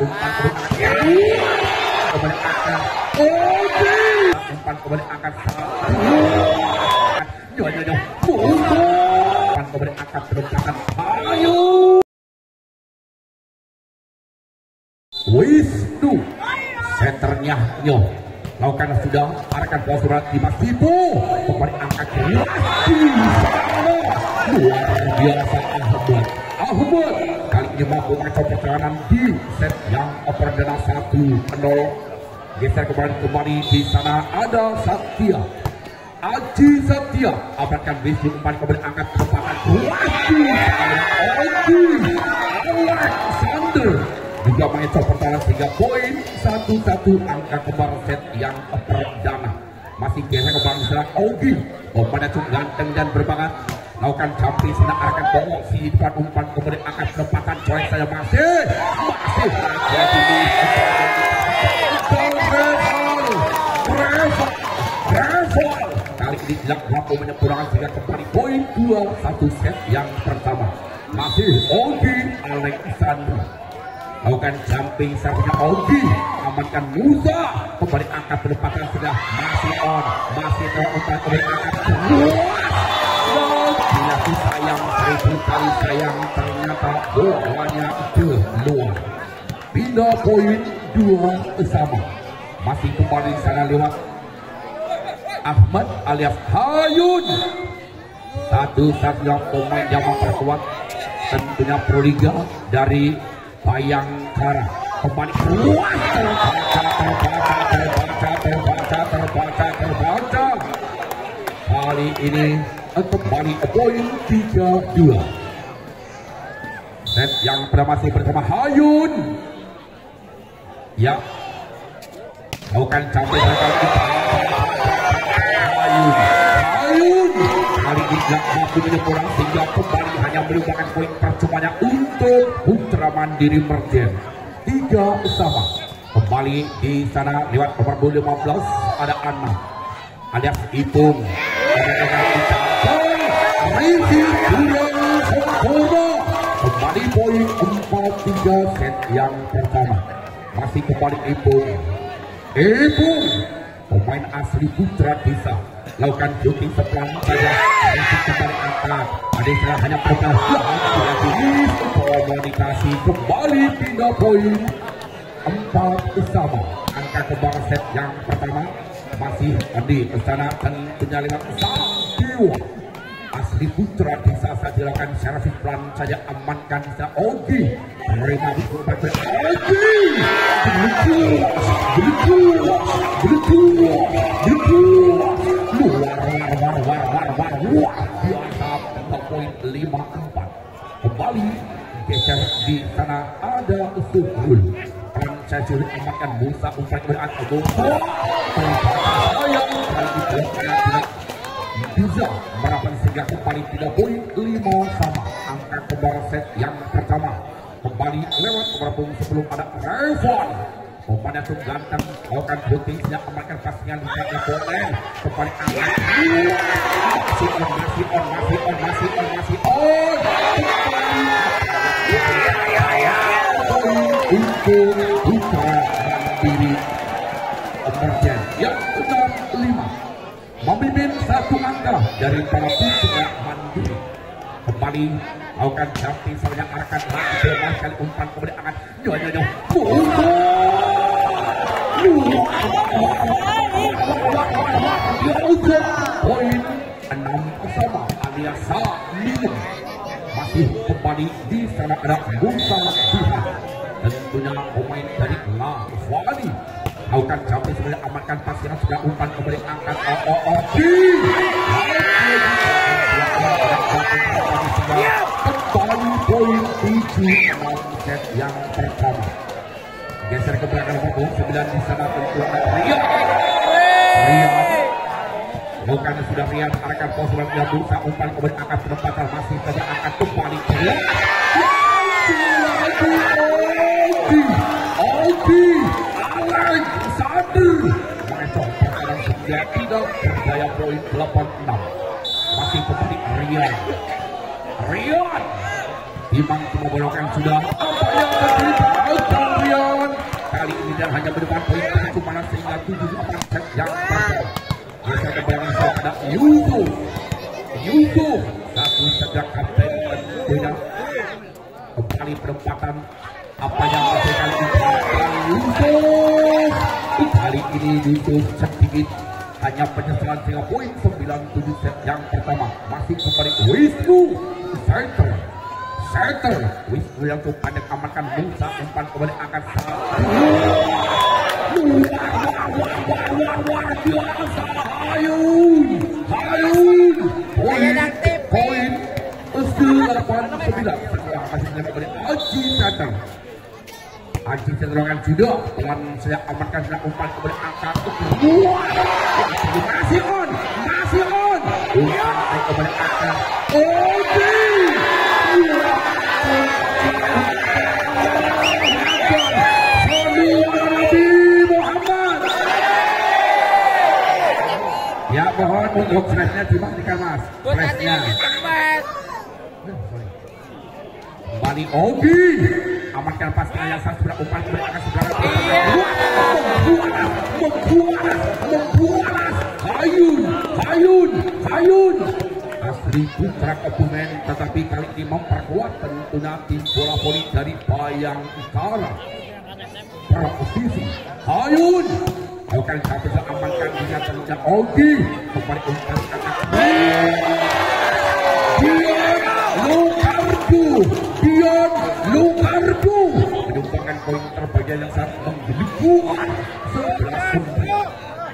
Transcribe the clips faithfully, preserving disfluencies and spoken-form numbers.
umpan kembali kembali akan umpan kembali akan nyonya umpan kembali akan terletakkan ayo Wisnu senternya nyo lakukan sudah arahkan bola surat di Mas Tipu kembali angkat lagi luar biasa Ahmad Ahmad kali ini mampu mencoba perjalanan di set yang perdana satu nol. Geser kembali kembali di sana ada Satya Aji Satya abarkan Wisnu kembali kembali angkat kesempatan lagi Aji Alexander juga mencoba pertahanan tiga poin satu satu angka kembar set yang perdana. Masih geser kembali serang Ogi umpannya cukup ganteng dan berbakat lakukan jumping sedang arahkan bongok si depan umpan kemudian angkat kesempatan coy saya masih masih jadi kali ini tidak mampu menyempurnakan sehingga kembali poin dua satu set yang pertama. Masih Ogi Alexander lakukan jumping servisnya Ogi amankan Musa kembali angkat penempatan sudah masih on masih terumpan kembali angkat bila sayang seribu kali sayang ternyata bolanya keluar. Pindah poin dua sama masih kembali sana lewat Ahmad alias Hayun satu-satunya pemain yang memperkuat tentunya Proliga dari Bayangkara kembali keluar terbaca terbaca terbaca terbaca terbaca terbaca kali ini kembali ke poin tiga dua. Set yang pertama masih bersama Hayun ya lakukan capai kali Hayun Hayun kali ini tidak mampu menyempurnakan sehingga kembali hanya merupakan poin percumanya untuk Putra Mandiri Merjen tiga sama. Kembali di sana lewat nomor lima belas ada Anna alias Ipung Riki kurang sempurna kembali poin empat tiga set yang pertama. Masih kembali Ipung Ipung pemain asli Putra Desa lakukan shooting sepelan saja masih kembali angkat ada istilah hanya pertahanan komunikasi kembali pindah poin empat sama angka kembar set yang pertama. Masih di sana tentunya lewat Satya asli Putra Desa saja dilakukan servis pelan saja amankan bisa Ogi menerima di kurban Ogi begitu begitu begitu begitu luar war war war war war luar biasa tiga poin lima empat. Kembali geser di sana ada Suhul pelan saya curi amankan Musa umpan keberadaan Agung sayang kali itu tidak bisa merapat sehingga kembali tiga poin lima sama angka kembar set yang pertama. Kembali lewat berapung sebelum ada Revon umpannya cukup ganteng lakukan shooting sehingga amankan pastinya lihatnya boleh kembali angkat masih on masih on masih on masih on masih on untuk Putra Mandiri Merjen yang enam lima memimpin satu angka dari para Putra Mandiri. Kembali lakukan jumping sebanyak arahkan lagi bebas kali umpan kemudian angkat nyonya nyonya poin enam sama alias minum. Masih kembali di sana ada Musa Bihan tentunya pemain dari Lavani lakukan jumping sebenarnya amankan pastikan sudah umpan kembali angkat O O O kembali poin tujuh enam set yang pertama. Geser ke belakang nomor sembilan di sana tentu ada Rian Rian lakukan sudah Rian arahkan pos sudah Musa umpan kembali angkat penempatan masih saja angkat kembali Ogi Alexander mengecoh perkara setia tidak berdaya poin delapan enam. Masih kembali Rian Rian Timang cuma bolokan sudah apa yang terjadi Rian dan hanya berdepan poin cukup panas sehingga tujuh delapan set yang pertama. Biasa kebayangan saya ada Yusuf. Yusuf satu sejak kapten berbeda. Kembali perempatan apa yang masih kali ini Yusuf. Kali ini Yusuf sedikit hanya penyesalan sehingga poin sembilan tujuh set yang pertama. Masih kembali Wisnu Center. Center Wisnu yang cukup pandai amankan Musa umpan kembali akan satu. Luar biasa Hayun. Hayun. Poin poin delapan sembilan. Setelah masih kembali Aji Center. Aji Center juga pelan saya amankan sudah umpan kembali angkat masih on masih on umpan kembali angkat Oji Nabi Muhammad. Ya mohon untuk flashnya dimatikan mas, flashnya kembali Ogi amankan pas yang satu sebelah umpan kembali akan sebelah membuat membuat membuat Hayun Hayun Hayun asli putra Kebumen, tetapi kali ini memperkuat tentunya tim bola voli dari Bayang Utara. Posisi Hayun akan sampai amankan dia tentunya Ogi kembali umpan akan Lukardu Dion Lukardu menyumbangkan poin terbaik yang sangat menggelikan sebelas sembilan.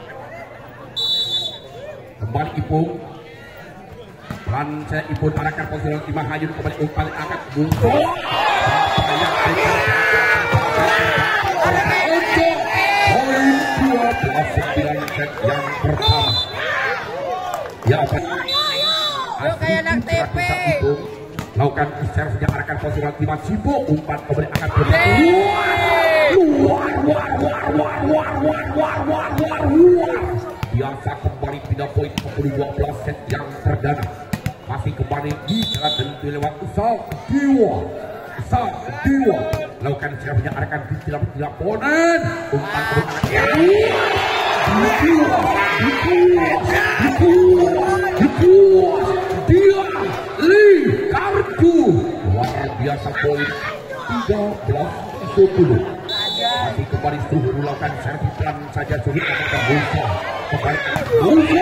Kembali Ipung pelan saya Ipung arahkan posisi lima Hayun kembali umpan angkat Bunso poin dua belas sembilan set yang pertama. Ya apa asli putra kita Ipung lakukan serve yang arahkan posisi lima Cibo umpan kembali akan berlaku luar luar luar luar luar luar luar luar luar luar biasa kembali pindah poin sepuluh dua belas set yang perdana. Masih kembali di jalan dan lewat Usal Dewa Usal Dewa lakukan serve yang arahkan di dalam tidak ponen umpan kembali akan dia Li Kartu luar biasa poin tiga belas sepuluh. Masih kembali Suhu melakukan servis pelan saja sulit akan Musa kembali Musa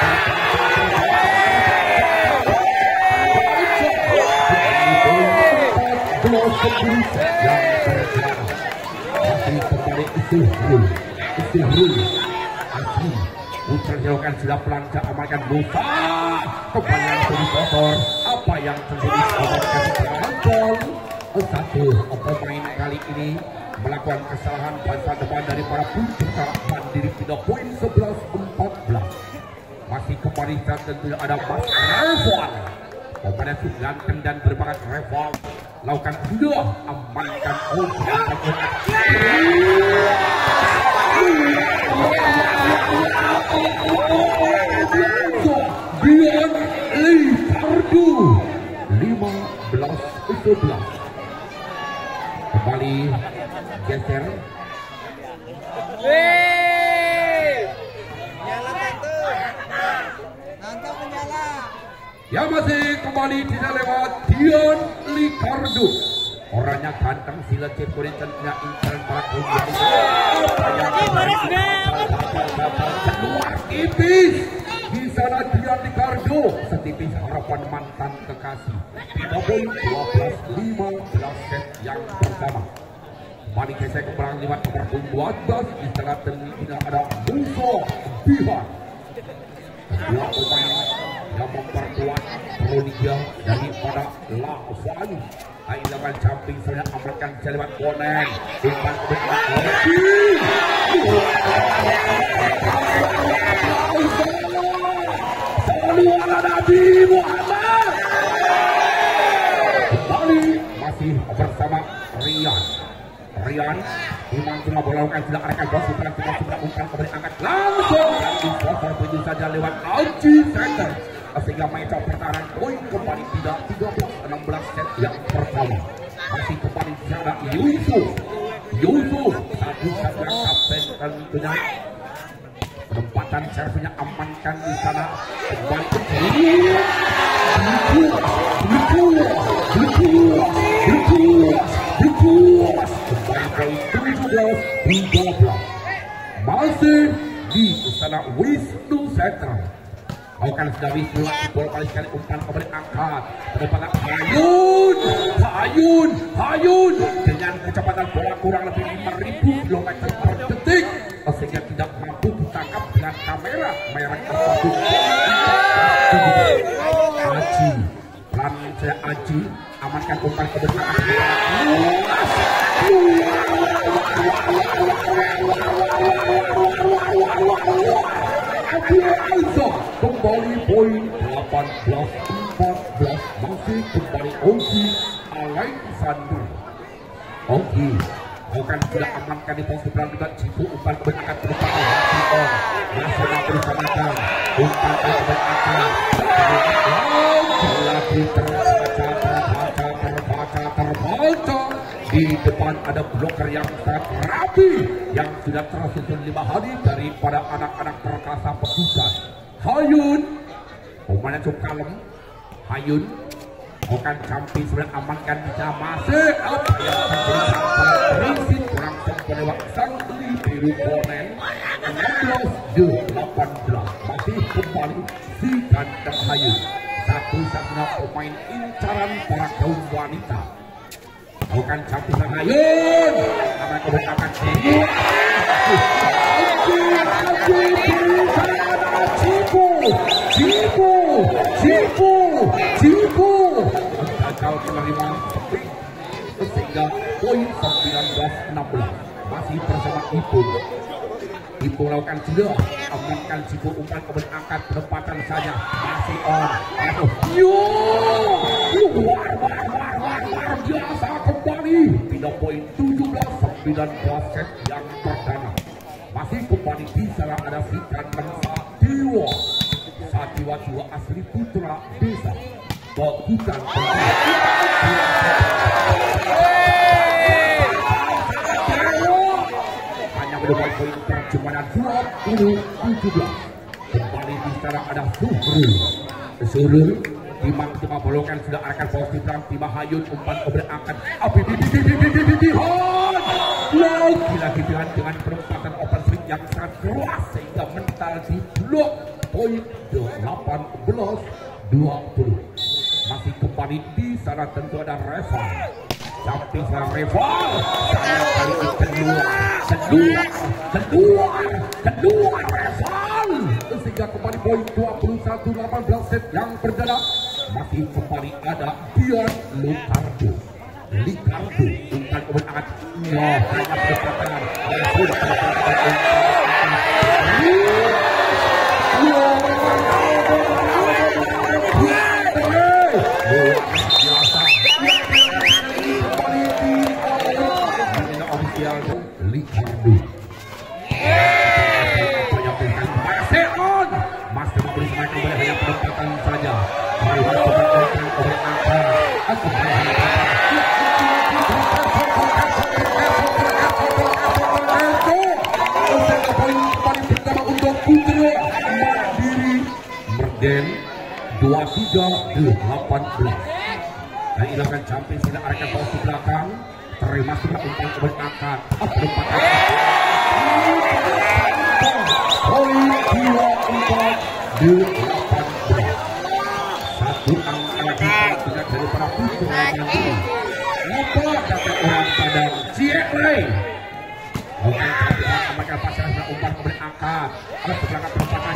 belas sepuluh yang berjalan. Masih kembali Suhu Suhu asli putra dilakukan sudah pelan amalkan Musa kembali yang sulit kotor apa yang terjadi amalkan berangkal satu pemain kali ini melakukan kesalahan pasal depan dari para putra Mandiri pindah poin sebelas empat belas. Masih kembali saat tentunya ada Mas Revan pemain yang ganteng dan berbakat Revan lakukan sudah amankan umpan Dion Li Kardu lima belas sebelas. Kembali geser ya masih kembali tidak lewat Dion Li Kardu orangnya ganteng sila cepurin tentunya incaran para kuliah keluar tipis di sana Dion Li Kardu setipis harapan mantan kekasih poin dua belas lima belas set yang pertama. Kembali geser ke belakang lewat nomor dua belas di tengah tentunya ada Musa Bihan dua pemain yang memperkuat Proliga daripada Lavani. Ailakan camping saya amalkan lewat konen umpan Salam Nabi Muhammad. Kembali masih bersama Rian Rian Imam cuma melakukan sudah arahkan bos setelah kita sudah umpan kembali angkat langsung di sponsor tuju saja lewat Aji Center sehingga main pertahanan poin kembali tidak tiga belas enam belas set yang pertama. Masih kembali sana Yusuf Yusuf satu satu kapten tentunya. Penempatan servisnya amankan di sana. Kembali ke kiri. Berkuas, berkuas, berkuas, berkuas. Kembali poin tujuh belas tiga belas. Masih di sana Wisnu Setra. Akan sudah Wisnu bola kali sekali umpan kembali angkat. Penempatan Hayun, Hayun, Hayun dengan kecepatan bola kurang lebih lima ribu kilometer per detik sehingga tidak mampu ditangkap dengan kamera merah tersebut. Aji, pelan saya Aji amankan umpan ke belakang. Kembali poin delapan belas empat belas masih kembali Ogi Alexander. Ogi akan sudah amankan di pos seberang juga Cipu umpan kebanyakan terutama Hasion masih mampu disamakan umpan kebanyakan lagi terbaca terbaca terbaca terbaca di depan ada bloker yang sangat rapi yang sudah tersusun lima hari daripada anak-anak perkasa petugas. Hayun pemainnya cukup kalem. Hayun akan camping sebenarnya amankan bisa masih apa yang terjadi berisi kurang sempurna sang beli biru ponen enam belas delapan belas masih kembali si ganteng Hayun satu-satunya pemain incaran para kaum wanita. Akan camping sang Hayun akan kemudian akan Cipu Cipu Cipu Cipu Cipu gagal menerima speed sehingga poin sembilan belas enam belas masih bersama Ipung. Ipung lakukan sudah amankan Cipu umpan kemudian angkat penempatan saja masih on aduh yo luar luar luar luar luar biasa kembali pindah poin tujuh belas sembilan belas set yang pertama masih kembali di sana ada si ganteng Satiwa Satiwa jiwa asli putra desa bukan hanya mendapat poin percuma dua puluh tujuh belas kembali di sana ada Suhrul Suhrul di mana kita bolongkan sudah akan positif dalam timah Hayun umpan kemudian akan api di di di di di di di lagi-lagi dengan penempatan open swing yang sangat keras sehingga mental di blok poin delapan belas dua puluh masih kembali di sana tentu ada Reva samping sana Reva saya kali ini kedua kedua kedua kedua Reva sehingga kembali poin dua puluh satu delapan belas set yang berjalan masih kembali ada Dion Lucardo Licardo umpan kemudian akan wah hanya berdekatan dan sudah berdekatan Licardo masih on masih memberi semangat kepada hanya penempatan saja melihat seperti oleh angka aku Merden dua tiga delapan belas dan hilangkan camping tidak arahkan bawah di belakang terima sudah umpan keberangkat penempatan poin dua empat delapan belas satu angka lagi tidak dari para putra yang ini apa kata orang Padang Cielai oke mereka pasang umpan keberangkat ada seberangkat penempatan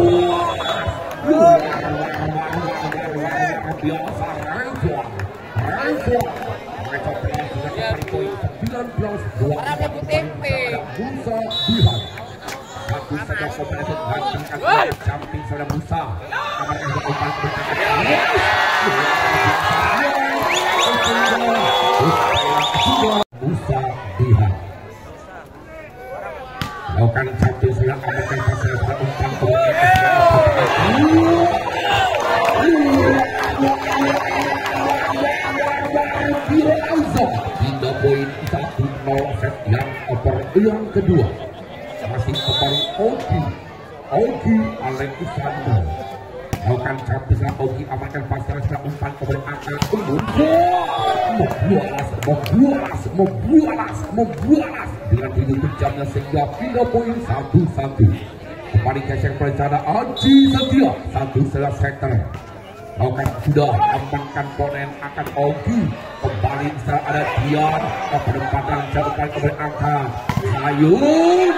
luar biasa Reza Reza mereka pernah sudah kembali poin sembilan belas dua ada Musa Bihan satu saja kombinasi ganteng camping saudara Musa mereka sudah umpan Musa Bihan lakukan camping saudara mereka sudah umpan hingga poin satu nol set yang over yang kedua. Masih kembali Ogi Ogi Alexander melakukan campuran. Ogi amankan pasar setelah umpan kepada angka umum. Membualas, membualas, membualas, membualas dengan ditutup jamnya sehingga pindah poin satu satu. Kembali geser perencana Aji Setia satu setelah setter. Melakukan sudah amankan ponen akan Ogi. Kembali setelah ada Dian penempatan umpan kepada angka Sayun.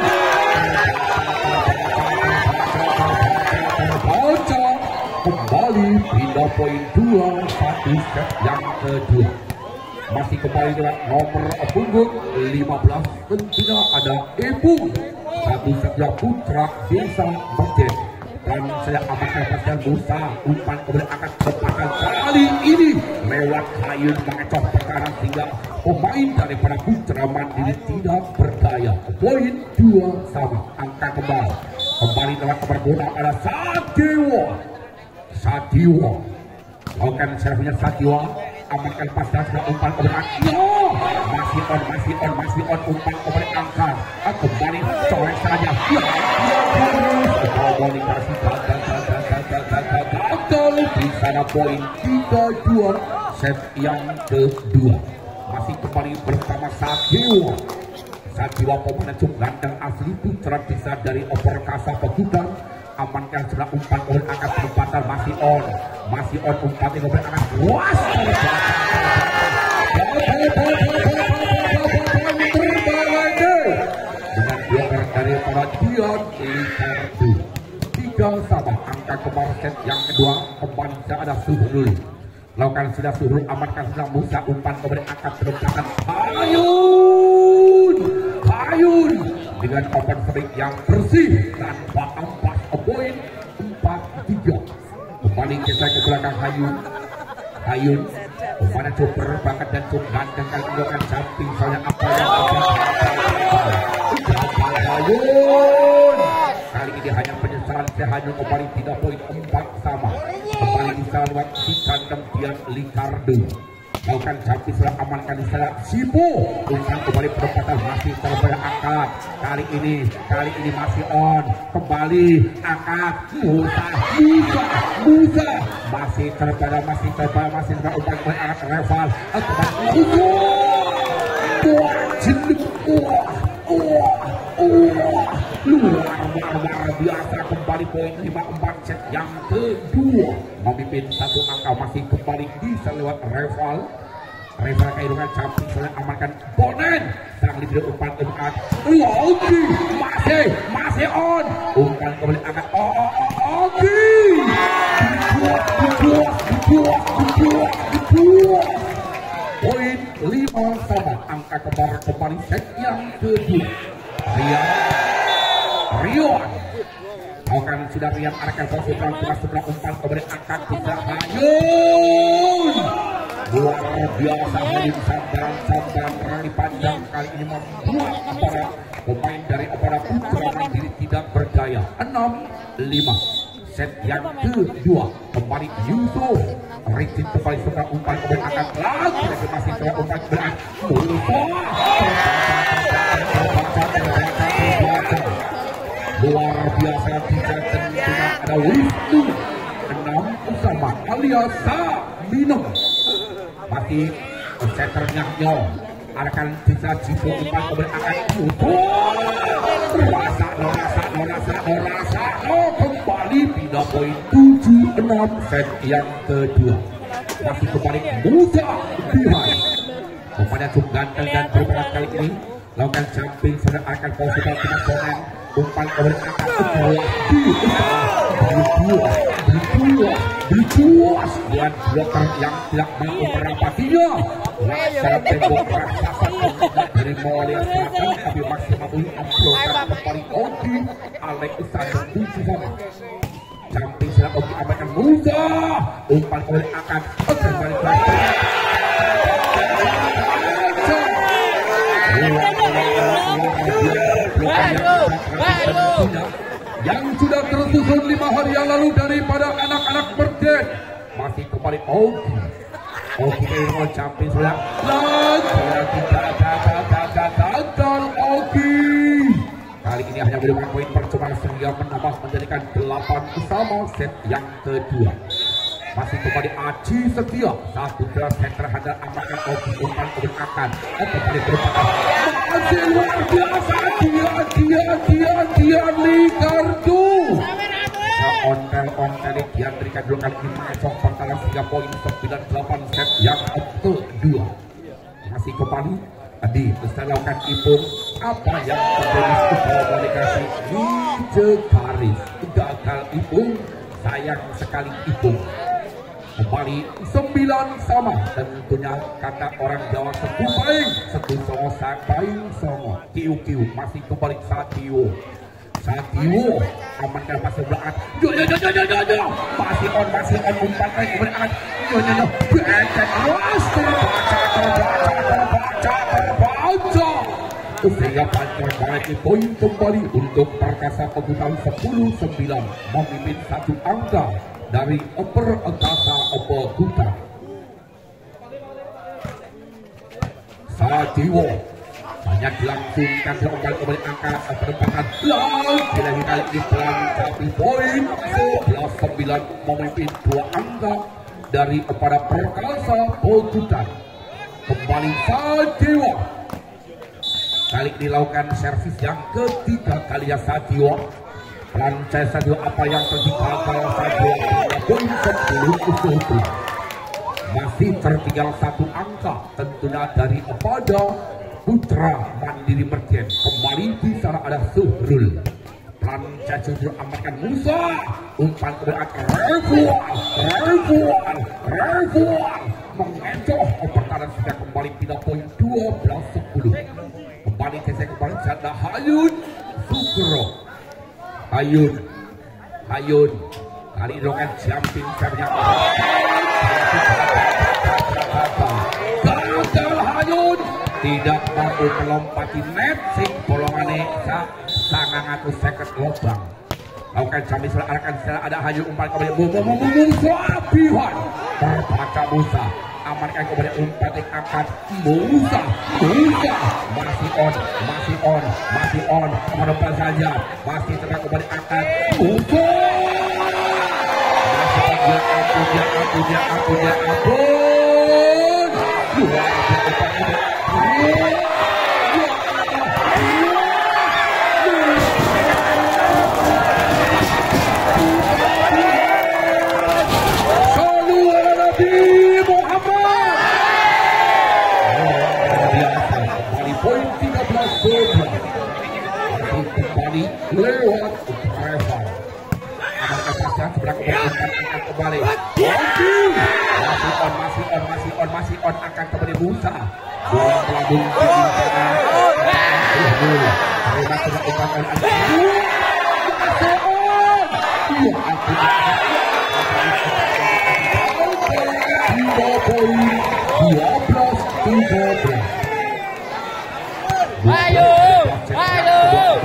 Baca kembali pindah poin dua satu set yang kedua. Masih kembali dengan nomor punggung lima belas tentunya ada Ipung satu setia Putra Desa Merjen. Dan saya amatkan pasien Musa umpan kemudian akan kesempatan kali ini lewat Hayun mengecoh pertahanan sehingga pemain daripada Putra Mandiri tidak berdaya. Poin dua sama angka kembali. Kembali lewat keberguna ada Sadiwa Sadiwa lakukan servisnya Sadiwa amankan pasien setelah umpan kemudian no! masih on masih on masih on umpan kemudian angka kembali colek saja komunikasi gagal di sana. Poin tiga dua set yang kedua. Masih kembali bersama Sadiwa Sadiwa pemain cukup ganteng asli Putra Desa dari Operkasa Pegudan. Amankan sebelah umpan kemudian angkat penempatan masih on masih on umpan kemudian angkat was dengan dua dari para Dion Likardu tiga sama angka kemarin set yang kedua. Kembali ada Suhrul lakukan sudah Suhrul amankan sudah Musa umpan kemudian angkat penempatan Hayun Hayun dengan open strike yang bersih tanpa ampas poin empat tiga. Kembali kita ke belakang Hayun Hayun kepada super banget dan cukup ganteng kali ini akan samping soalnya apa yang Hayun kali ini hanya penyesalan Hayun kembali tiga poin empat sama. Kembali bisa lewat si kandang Dian Likardo lakukan samping setelah amankan di sana Sipo umpan kembali penempatan masih terbayar angkat kali ini kali ini masih on kembali angkat Musa Musa Musa masih terbayar masih terbayar masih terbayar umpan kembali angkat Reval kembali wah jenuh wah wah wah luar luar biasa. Kembali poin lima empat set yang kedua memimpin satu angka. Masih kembali bisa lewat Reval Reval kehidupan camping soalnya amankan Bonen sang libero umpan umpan Ogi masih masih on umpan kembali angkat Ogi dibuat dibuat dibuat dibuat dibuat poin lima sama angka kembar. Kembali set yang kedua. Rian Rion akan sudah Rian arahkan posisi sebelah sebelah umpan kemudian angkat bisa Hayun luar biasa. Hayun sambaran sambaran rally panjang kali ini membuat para pemain dari Opera Putra Mandiri tidak berdaya. Enam lima set yang kedua. Kembali Yusuf Rizky kembali sebelah umpan kemudian angkat lagi lagi masih sebelah umpan kemudian luar biasa. Bisa tentunya ada Wisnu enam bersama alias Sabino masih setternya Nyong akan bisa jipo umpan kemudian akan rasa rasa rasa rasa oh kembali pindah poin tujuh enam set yang kedua. Masih kembali Musa behind kepada cukup ganteng dan berbakat kali ini lakukan jumping sudah akan positif dengan umpan kemudian angkat kedua berbuah berbuah berbuah dan bloker yang tidak mampu merapatinya secara tembok raksasa dari Malaysia Selatan tapi masih mampu amplopkan kembali Ogi Alexander tujuh sama jumping sudah Ogi amankan Musa umpan kemudian angkat kembali yang sudah tersusun lima hari yang lalu daripada anak-anak Merjen. Masih kembali Ogi Ogi mau camping sudah lagi tidak Ternyata gagal Oki. Kali ini hanya mendapatkan poin percuma sehingga menambah menjadikan delapan sama set yang kedua. Masih kembali Aji Setia, satu gelas set terhadap amankan Oki umpan keberkakan. Oke kali merupakan masih luar biasa dia dia dia dia Ligardu. Ontel-ontel dia berikan dua kali masuk pertalan sehingga poin sembilan delapan set yang kedua. Masih kembali Adi bisa lakukan ipung apa yang terjadi setelah komunikasi di garis gagal ipung, sayang sekali ipung. Kembali sembilan sama, tentunya kata orang Jawa setu baing setu songo baing songo kiu kiu. Masih kembali Satio Satio amankan pas sebelah. Yo yo yo yo yo yo masih on masih on umpan lagi kemudian yo yo yo bencet terus terbaca terbaca terbaca terbaca sehingga panjang balik poin kembali untuk Perkasa Pegutan sepuluh sembilan memimpin satu angka dari Perkasa Pegutan. Satio hanya dilangsungkan terombang kembali angka penempatan lagi lagi kali ini pelan tapi poin sebelas sembilan memimpin dua angka dari kepada Perkasa Pegutan. Kembali Satio kali ini lakukan servis yang ketiga kali ya Satio. Pelan Satio apa yang terjadi gagal Satio poin sepuluh sepuluh. Masih tertinggal satu angka tentunya dari kepada Putra Mandiri Merchant. Kembali di sana ada Suhrul. Pelan Suhrul amankan Musa. Umpan keberatan Revuan, Revuan, Revuan mengecoh pertahanan sudah kembali pindah poin dua belas sepuluh. Kembali saya kembali ada Hayun Sukro. Hayun, Hayun kali ini kan jumping sernya. Gagal Hayun. Tidak mampu melompati net sing bolongannya sangat ngaku seket lubang. Lakukan jami akan ada Hayu umpan kemudian Musa Abihan terbaca Musa amankan kemudian umpan yang akan Musa Musa masih on masih on masih on menepan saja masih terang kemudian akan Musa masih dia ampun dia ampun dia ampun dia ampun luar biasa. Kembali lewat Reval amankan pasang seberang keberangkatan kembali masih on masih on masih on masih on akan kembali Musa bola melambung di tengah terima sudah umpan iya aku dua poin dua belas tiga belas. Ayo ayo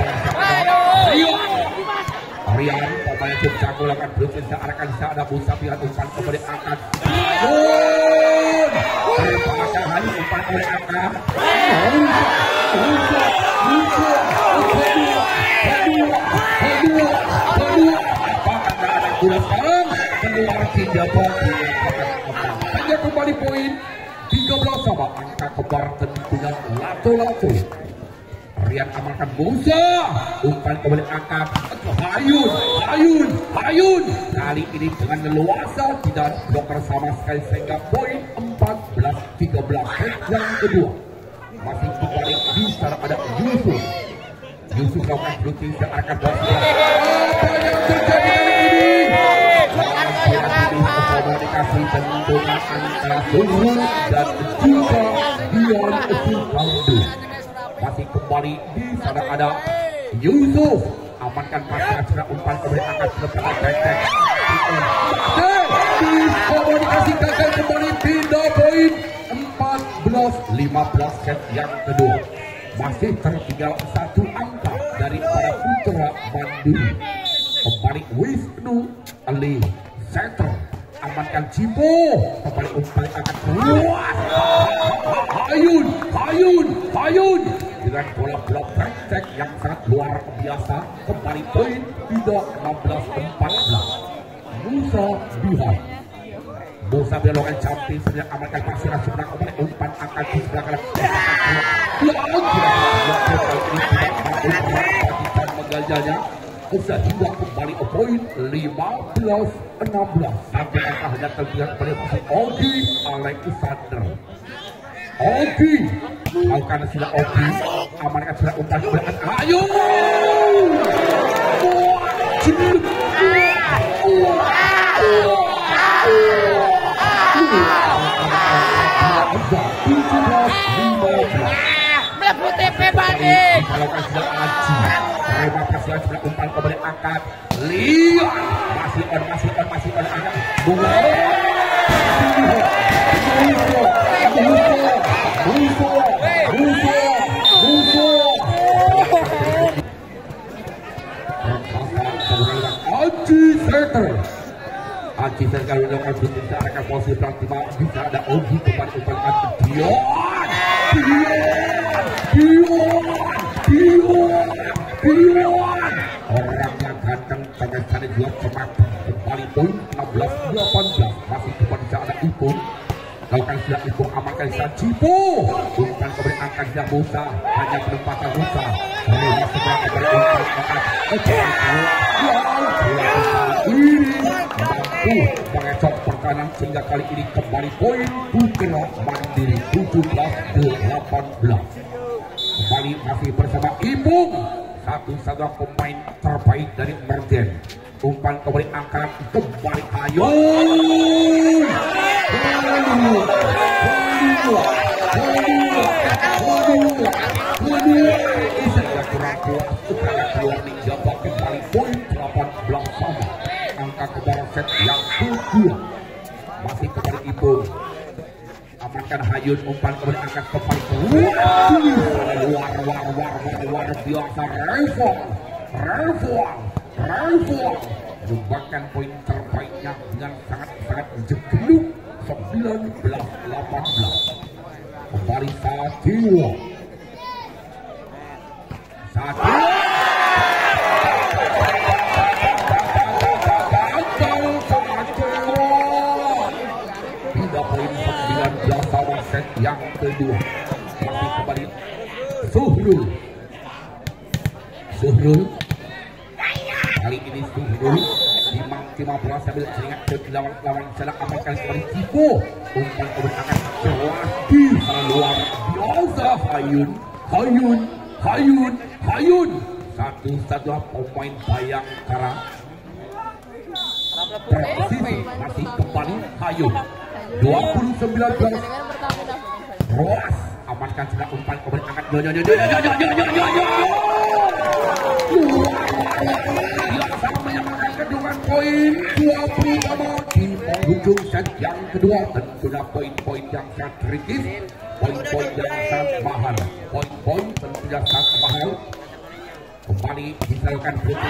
Arian, pemain Jogja lakukan berusaha searahkan ada Musa pihak umpan kemudian angkat Ayun terbaca Hayu umpan oleh angkat Musa Musa Musa kedua kedua kedua kedua apakah ada gula sekarang keluar tiga poin hanya kembali poin tiga belas sama angka kebar tentunya lato-lato. Rian amalkan Musa umpan kembali angkat Hayun Hayun Hayun kali ini dengan leluasa tidak bloker sama sekali sehingga poin empat belas tiga belas yang kedua. Masih kembali di sana ada Yusuf Yusuf lakukan blocking seakan bola apa yang terjadi kali ini komunikasi bentukan antara Suhul dan juga Dion Sukaldu. Masih kembali di sana ada Yusuf amankan pasang sudah umpan kembali akan selepas cek di komunikasi gagal kembali pindah poin empat belas lima belas set yang kedua. Masih tertinggal satu angka dari para Putra Mandiri. Kembali Wisnu Ali Setter amankan Cipo. Kembali umpan akan keluar. Hayun, Hayun, Hayun. Dengan bola-bola brengsek yang sangat luar biasa. Kembali poin tiga enam belas empat belas. Musa Bihan. Musa belokan camping sebenarnya amankan pasiran sebenarnya kembali umpan akan di sebelah kanan. Dan menggajahnya sehingga kembali ke poin lima belas enam belas. Sampai angkanya terlihat pada posisi Ogi Alexander. Ogi lakukan sila Ogi amankan sila umpan kemudian ayo melebu T P balik. lakukan sila Aji. Terima kasih sudah umpan kemudian angkat lihat masih on masih on masih on angkat bunga Aji Seter Aji Seter kalau melakukan bisa akan posisi praktima bisa ada Ogi kepada umpan angkat Dion Dion Dion Dion orang yang ganteng pada sana dua cematang kembali poin enam belas delapan belas masih kepada ada Ibu lakukan siap Ibu amankan siap Cipo umpan kemudian angkat siap Musa hanya penempatan Musa terima sebelah kepada umpan angkat ini mampu mengecok pertahanan sehingga kali ini kembali poin Putra Mandiri tujuh belas delapan belas kembali masih bersama Ibu satu-satunya pemain terbaik dari Mergen umpan kembali angkat kembali Hayun Isaya kurang kuat sekarang keluar ninja kembali poin delapan belas sama angka kebara set yang kedua masih kembali Ibu amankan Hayun umpan kemudian angkat kembali keluar luar luar luar luar biasa Revo Revo Revo menyumbangkan poin terbaiknya dengan sangat sangat jegeluk sembilan belas delapan belas kembali Satrio Satrio poin sembilan belas sama set yang kedua masih kembali Suhrul Suhrul kali ini Suhrul lima belas sambil seringat ke lawan-lawan selak amankan kembali Cipo umpan kemudian akan berlagi luar biasa Hayun Hayun Hayun Hayun satu-satu pemain Bayangkara persisi masih kembali Hayun dua puluh sembilan belas Roas amankan sudah umpan kemudian angkat yo yo yo yo yo yo yo yo yo yo biasa menyamakan kedua poin dua puluh sama di penghujung set yang kedua dan sudah poin-poin yang sangat kritis poin-poin yang sangat mahal poin-poin tentunya sangat mahal kembali disalurkan putih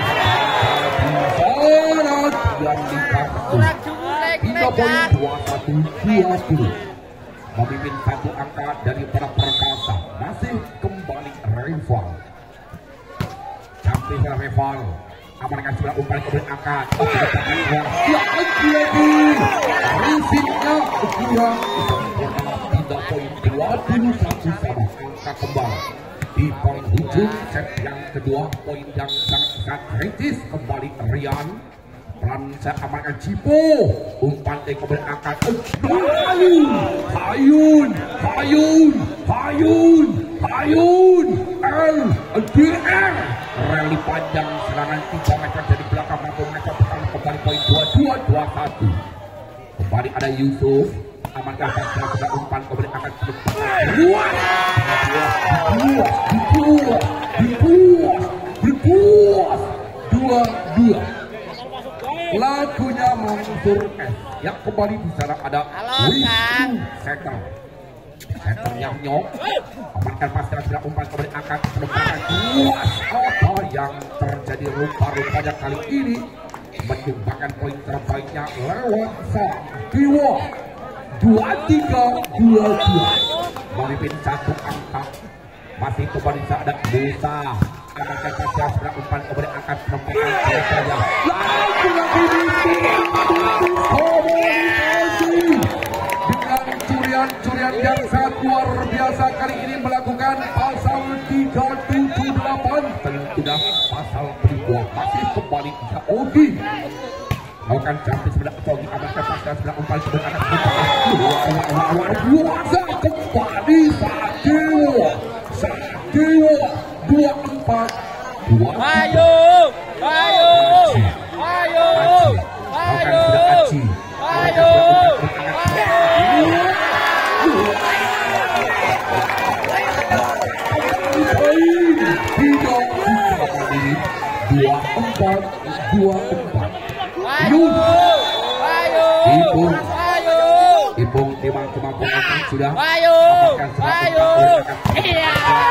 yang dikartu tiga poin dua satu dua puluh memimpin satu angka dari para perkasa masih kembali rival camping rival amankan sebelah umpan kemudian angkat ya lagi risiknya ukuran sempurna tiga poin dua puluh satu sama angka kembali di penghujung set yang kedua poin yang sangat kritis kembali Rian pelan saya amankan Cipo umpan ke kemudian angkat Hayun Hayun Hayun Hayun Hayun L D R rally panjang serangan tiga meter dari belakang mampu mengecek pertama kembali poin dua dua dua satu kembali ada Yusuf amankan pasca sudah umpan kemudian angkat luar dibuas dibuas dibuas dibuas dua dua lagunya Mansur S yang kembali di sana ada Wisnu Seter Seter yang nyok amankan pasca sudah umpan kemudian angkat penempatan luas apa yang terjadi rupa-rupanya kali ini menyumbangkan poin terbaiknya lewat sang Dewa. Dua tiga dua dua memimpin satu angka. Masih kembali ada Musa. Akan kasih sebelah umpan kemudian akan menempatkan saja. Lagi-lagi dengan curian-curian yang sangat luar biasa kali ini melakukan pasal tiga tujuh delapan tentunya pasal penipuan. Masih kembali ke Ogi. Melakukan jumping sebelah Ogi akan kasih sebelah umpan kemudian akan menempatkan luar biasa kembali Sadewa. Sadewa dua empat dua. Ayo, ayo, ayo, ayo, ayo. Dua empat dua empat. Ayo, ayo, ayo. Ipung timang kemampuan sudah. Ayo, ayo. Iya.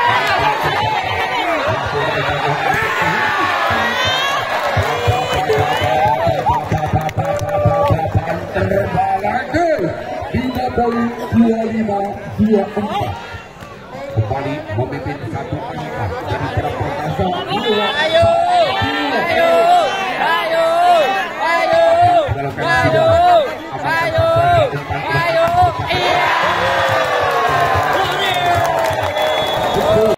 Terbalik tiga poin dua lima dua empat. Kembali memimpin satu angka dari para perkasa. Ayo, ayo.